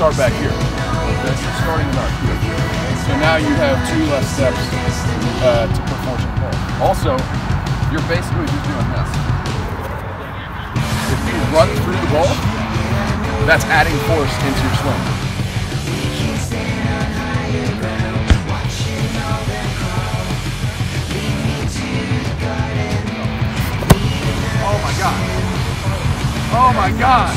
start back here. Okay, you're starting about here. So now you have 2 less steps to perform the ball. Also, you're basically just doing this. If you run through the ball, that's adding force into your swing. Oh my God. Oh my God.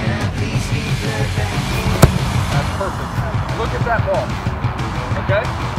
That's perfect. Look at that ball. Okay?